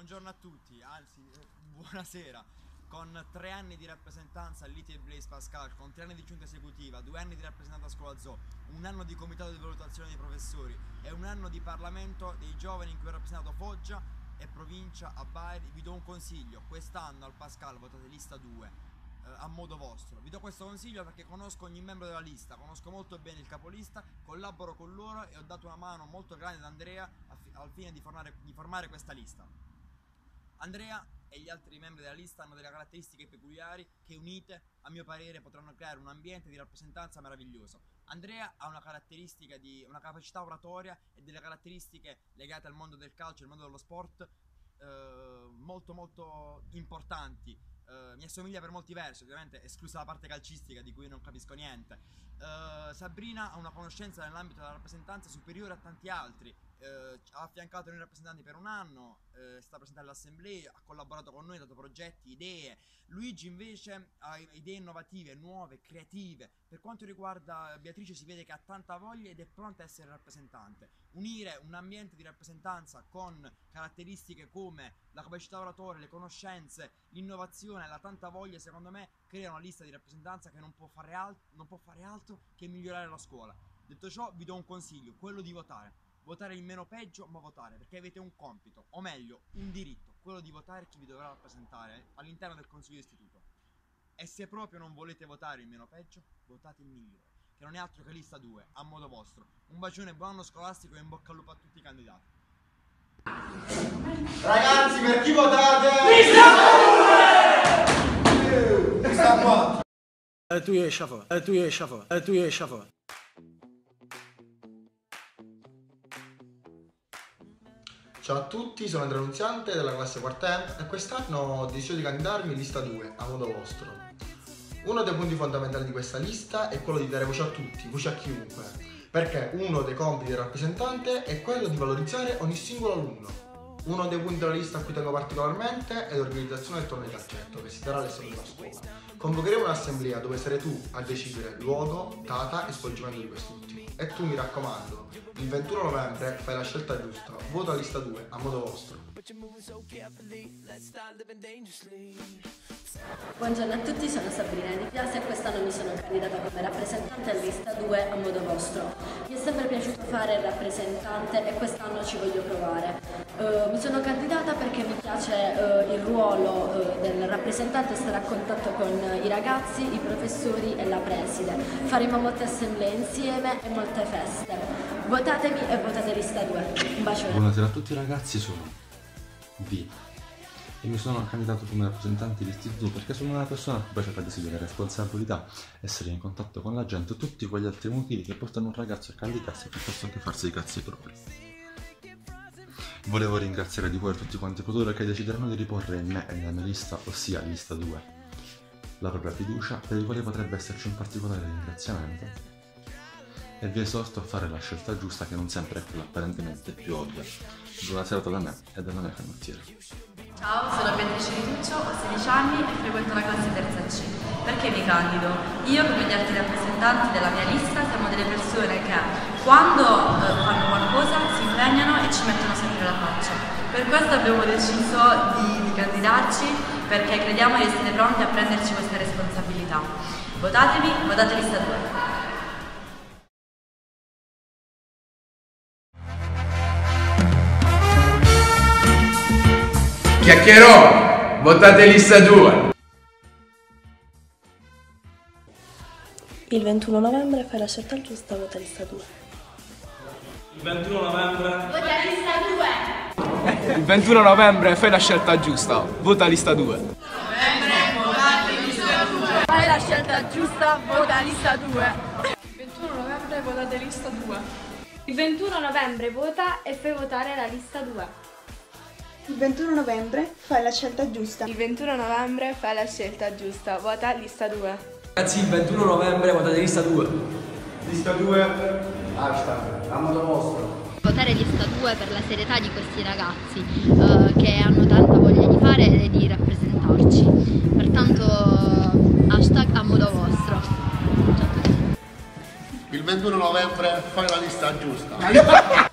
Buongiorno a tutti, anzi buonasera. Con 3 anni di rappresentanza all'ITI e Blaise Pascal, con 3 anni di giunta esecutiva, 2 anni di rappresentanza a scuola zoo, 1 anno di comitato di valutazione dei professori e 1 anno di Parlamento dei giovani in cui ho rappresentato Foggia e provincia a Bari, vi do un consiglio: quest'anno al Pascal votate lista 2 a modo vostro. Vi do questo consiglio perché conosco ogni membro della lista, conosco molto bene il capolista, collaboro con loro e ho dato una mano molto grande ad Andrea al fine di formare questa lista. Andrea e gli altri membri della lista hanno delle caratteristiche peculiari che, unite, a mio parere, potranno creare un ambiente di rappresentanza meraviglioso. Andrea ha una caratteristica di una capacità oratoria e delle caratteristiche legate al mondo del calcio, al mondo dello sport, molto importanti. Mi assomiglia per molti versi, ovviamente esclusa la parte calcistica di cui non capisco niente. Sabrina ha una conoscenza nell'ambito della rappresentanza superiore a tanti altri. Ha affiancato noi rappresentanti per 1 anno, è stata presente all'assemblea, ha collaborato con noi, ha dato progetti, idee. Luigi invece ha idee innovative, nuove, creative. Per quanto riguarda Beatrice si vede che ha tanta voglia ed è pronta a essere rappresentante. Unire un ambiente di rappresentanza con caratteristiche come la capacità oratoria, le conoscenze, l'innovazione e la tanta voglia, secondo me, crea una lista di rappresentanza che non può fare altro che migliorare la scuola. Detto ciò, vi do un consiglio, quello di votare. Votare il meno peggio, ma votare, perché avete un compito, o meglio, un diritto, quello di votare chi vi dovrà rappresentare all'interno del consiglio d'istituto. E se proprio non volete votare il meno peggio, votate il migliore, che non è altro che lista 2, a modo vostro. Un bacione, buon anno scolastico e in bocca al lupo a tutti i candidati. Ragazzi, per chi votate? Lista 2! Tu esci. Ciao a tutti, sono Andrea Nunziante della classe quarta E e quest'anno ho deciso di candidarmi in lista 2, a modo vostro. Uno dei punti fondamentali di questa lista è quello di dare voce a tutti, voce a chiunque, perché uno dei compiti del rappresentante è quello di valorizzare ogni singolo alunno. Uno dei punti della lista a cui tengo particolarmente è l'organizzazione del torneo di calcetto, che si terrà all'esterno della scuola. Convocheremo un'assemblea dove sarai tu a decidere luogo, data e svolgimento di quest'ultimo. E tu, mi raccomando, il 21 novembre fai la scelta giusta, vota lista 2, a modo vostro. Buongiorno a tutti, sono Sabrina Di Piazza e quest'anno mi sono candidata come rappresentante alla lista 2 a modo vostro. Mi è sempre piaciuto fare il rappresentante e quest'anno ci voglio provare. Mi sono candidata perché mi piace il ruolo del rappresentante, stare a contatto con i ragazzi, i professori e la preside. Faremo molte assemblee insieme e molte feste. Votatemi e votate lista 2. Un bacione. Buonasera a tutti ragazzi, sono V e mi sono candidato come rappresentante dell'istituto perché sono una persona che piace prendersi delle responsabilità, essere in contatto con la gente e tutti quegli altri motivi che portano un ragazzo a candidarsi piuttosto che farsi i cazzi propri. Volevo ringraziare di cuore tutti quanti coloro che decideranno di riporre in me e nella mia lista, ossia lista 2, la propria fiducia, per il quale potrebbe esserci un particolare ringraziamento, e vi esorto a fare la scelta giusta, che non sempre è quella apparentemente più ovvia. Buona serata da me e dalla mia canottiera. Ciao, sono Beatrice Rituccio, ho 16 anni e frequento la classe terza C. Perché mi candido? Io, come gli altri rappresentanti della mia lista, siamo delle persone che quando fanno qualcosa si impegnano e ci mettono sempre la faccia. Per questo abbiamo deciso di candidarci, perché crediamo di essere pronti a prenderci questa responsabilità. Votatemi, votate lista 2. Chiacchierò, votate lista 2. Il 21 novembre fai la scelta giusta, vota lista 2. Il 21 novembre vota lista 2. Il 21 novembre fai la scelta giusta, vota lista 2. Fai la scelta giusta, vota lista 2. Il 21 novembre votate lista 2. Il 21 novembre vota e fai votare la lista 2. Il 21 novembre fai la scelta giusta. Il 21 novembre fai la scelta giusta, vota lista 2. Ragazzi, il 21 novembre votate lista 2. Lista 2, hashtag, a modo vostro. Votare lista 2 per la serietà di questi ragazzi che hanno tanta voglia di fare e di rappresentarci. Pertanto, hashtag a modo vostro. Il 21 novembre fai la lista giusta.